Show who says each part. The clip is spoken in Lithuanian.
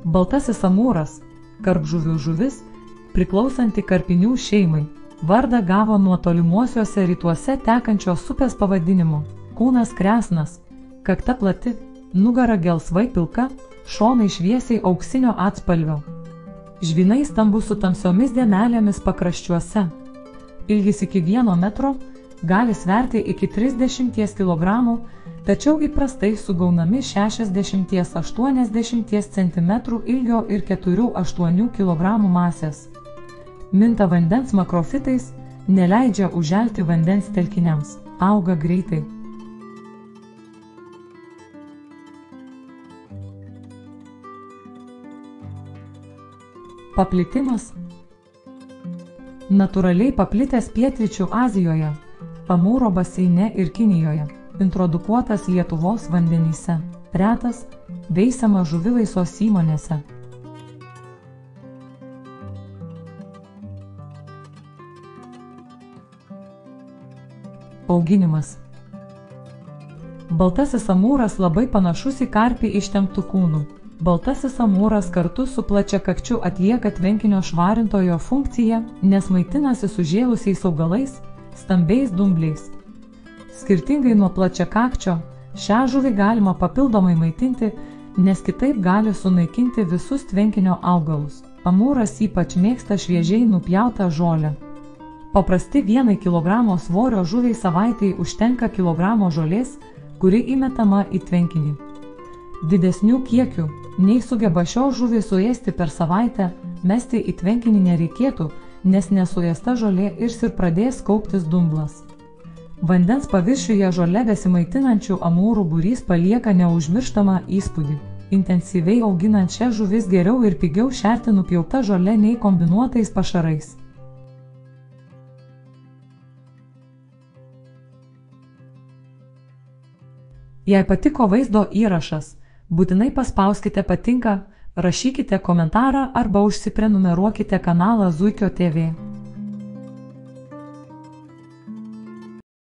Speaker 1: Baltasis amūras – karpžuvių žuvis, priklausanti karpinių šeimai. Vardą gavo nuo tolimuosiuose rytuose tekančios upės pavadinimu. Kūnas kresnas, kakta plati, nugara gelsvai pilka, šonai šviesiai auksinio atspalvio. Žvynai stambus su tamsiomis dėmelėmis pakraščiuose. Ilgis iki 1 metro, gali sverti iki 30 kg, tačiau įprastai sugaunami 60–80 cm ilgio ir 4–8 kg masės. Minta vandens makrofitais, neleidžia užželti vandens telkiniams, auga greitai. Paplitimas. Natūraliai paplitęs pietryčių Azijoje, Amūro baseine ir Kinijoje, introdukuotas Lietuvos vandenyse, retas, veisiamas žuvivaisos įmonėse. Auginimas. Baltasis amūras labai panašus į karpį ištemptų kūnų. Baltasis amūras kartu su plačiakakčiu atlieka tvenkinio švarintojo funkciją, nes maitinasi sužėlusiais augalais, stambiais dumbliais. Skirtingai nuo plačiakakčio, šią žuvį galima papildomai maitinti, nes kitaip gali sunaikinti visus tvenkinio augalus. Amūras ypač mėgsta šviežiai nupjautą žolę. Paprasti 1 kg svorio žuviai savaitei užtenka kilogramo žolės, kuri įmetama į tvenkinį. Didesnių kiekių, nei sugeba šios žuvys suėsti per savaitę, mesti į tvenkinį nereikėtų, nes nesuėsta žolė ir pradės kauptis dumblas. Vandens paviršiuje žole besimaitinančių amūrų būrys palieka neužmirštamą įspūdį. Intensyviai auginant šias žuvis geriau ir pigiau šerti nupjauta žole nei kombinuotais pašarais. Jei patiko vaizdo įrašas, būtinai paspauskite patinka, rašykite komentarą arba užsiprenumeruokite kanalą Zuikio TV.